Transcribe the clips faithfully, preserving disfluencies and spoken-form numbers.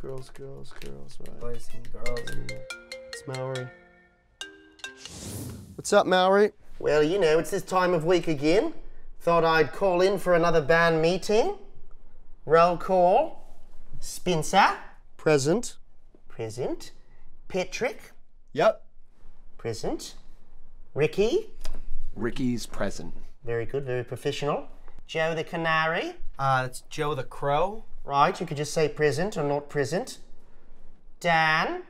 girls, girls, girls, right? Boys and girls. It's Mallory. What's up, Mallory? Well, you know, it's this time of week again. Thought I'd call in for another band meeting. Roll call. Spencer. Present. Present. Patrick. Yep. Present. Ricky. Ricky's present. Very good, very professional. Joe the Canary. Uh, it's Joe the Crow. Right, you could just say present or not present. Dan.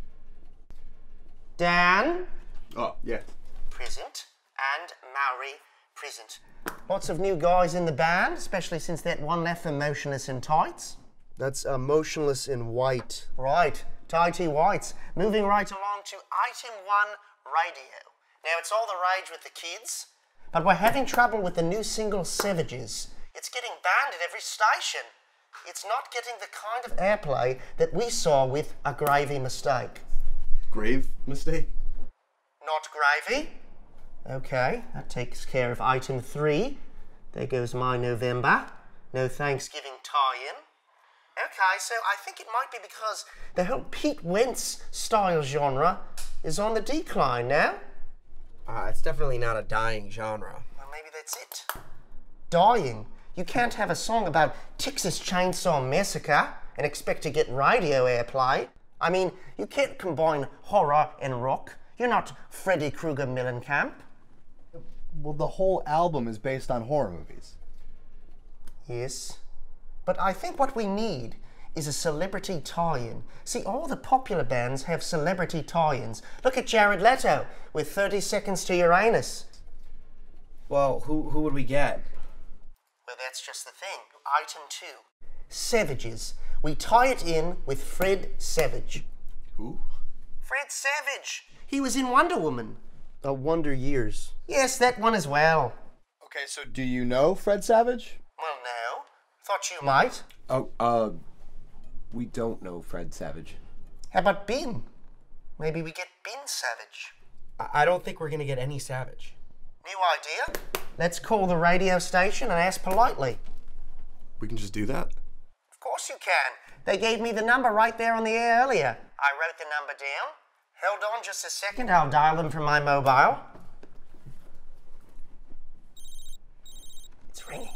Dan. Oh, yeah. Present. And Mallory. Present. Lots of new guys in the band, especially since that one left for Motionless in Tights. That's uh, Motionless in White. Right, Tighty Whites. Moving right along to item one, radio. Now, it's all the rage with the kids, but we're having trouble with the new single, Savages. It's getting banned at every station. It's not getting the kind of airplay that we saw with A Gravy Mistake. Grave mistake? Not gravy. Okay, that takes care of item three. There goes my November. No Thanksgiving tie-in. Okay, so I think it might be because the whole Pete Wentz style genre is on the decline now. Uh, it's definitely not a dying genre. Well, maybe that's it. Dying? You can't have a song about Texas Chainsaw Massacre and expect to get radio airplay. I mean, you can't combine horror and rock. You're not Freddy Krueger Mellencamp. Well, the whole album is based on horror movies. Yes. But I think what we need is a celebrity tie-in. See, all the popular bands have celebrity tie-ins. Look at Jared Leto with thirty seconds to Uranus. Well, who who would we get? Well, that's just the thing. Item two. Savages. We tie it in with Fred Savage. Who? Fred Savage. He was in Wonder Woman. Uh, Wonder Years. Yes, that one as well. Okay, so do you know Fred Savage? Well, no. Thought you might. Oh, uh, we don't know Fred Savage. How about Ben? Maybe we get Ben Savage. I, I don't think we're gonna get any Savage. New idea? Let's call the radio station and ask politely. We can just do that? Of course you can. They gave me the number right there on the air earlier. I wrote the number down. Hold on just a second, I'll dial them from my mobile. It's ringing.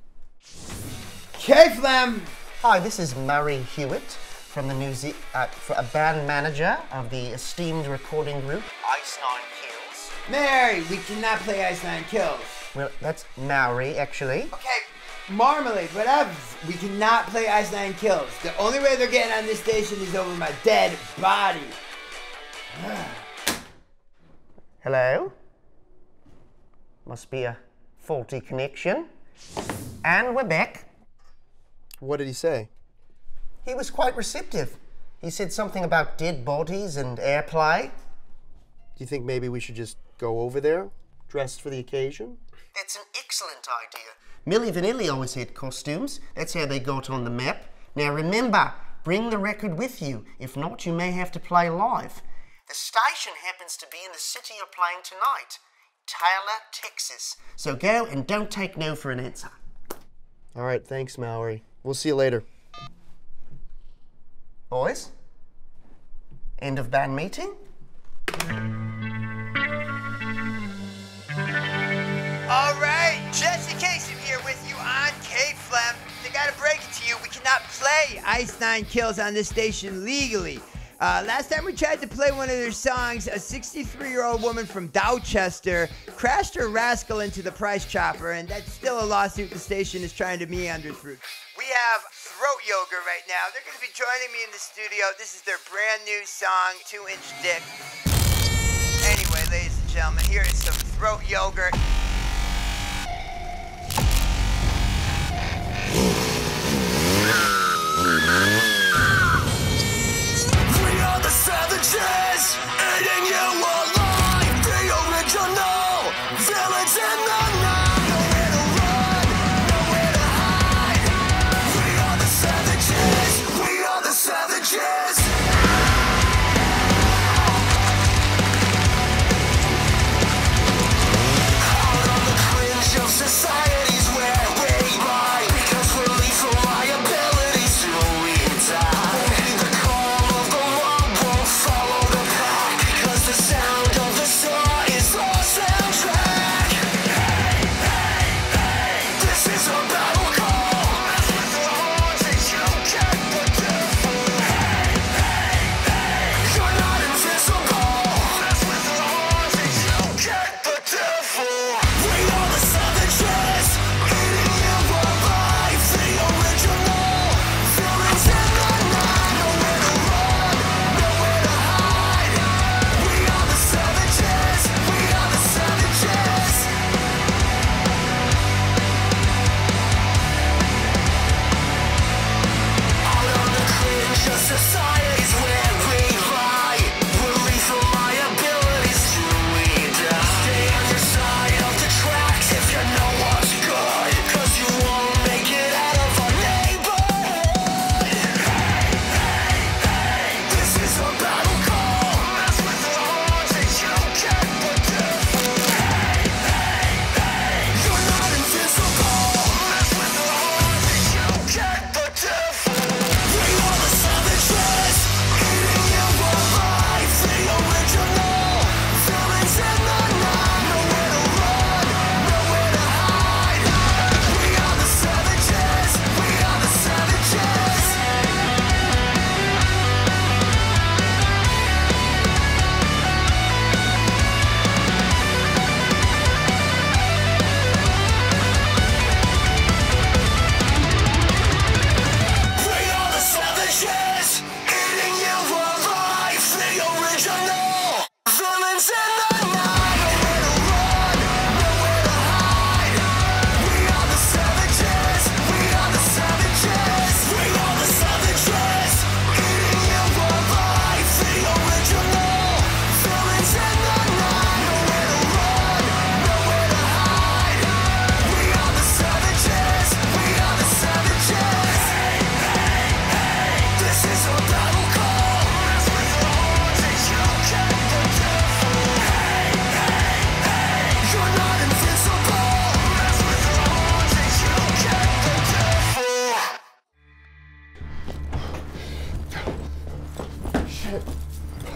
K-Flam! Hi, this is Murray Hewitt from the New Ze- uh, for a band manager of the esteemed recording group Ice Nine Kills. Mary, we cannot play Ice Nine Kills. Well, that's Maori, actually. Okay, Marmalade, whatever. We cannot play Ice Nine Kills. The only way they're getting on this station is over my dead body. Hello? Must be a faulty connection. And we're back. What did he say? He was quite receptive. He said something about dead bodies and airplay. Do you think maybe we should just go over there, dressed for the occasion? That's an excellent idea. Milli Vanilli always had costumes. That's how they got on the map. Now remember, bring the record with you. If not, you may have to play live. The station happens to be in the city you're playing tonight, Taylor, Texas. So go and don't take no for an answer. All right, thanks, Mallory. We'll see you later. Boys, end of band meeting? All right, Jesse Casey here with you on K-Flam. I gotta break it to you, we cannot play Ice Nine Kills on this station legally. Uh, last time we tried to play one of their songs, a sixty-three-year-old woman from Dorchester crashed her rascal into the price chopper, and that's still a lawsuit the station is trying to meander through. We have Throat Yoga right now. They're going to be joining me in the studio. This is their brand new song, Two Inch Dick. Anyway, ladies and gentlemen, here is some Throat Yogurt. Savages, eating you alive. The original villains in the night. Nowhere to run, nowhere to hide. We are the savages. We are the savages. Out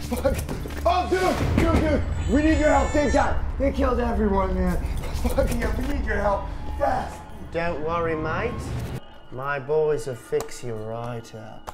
Fuck. Oh, dude, dude, dude. We need your help. They got, they killed everyone, man. Fuck yeah, we need your help. Fast. Don't worry, mate. My boys will fix you right up.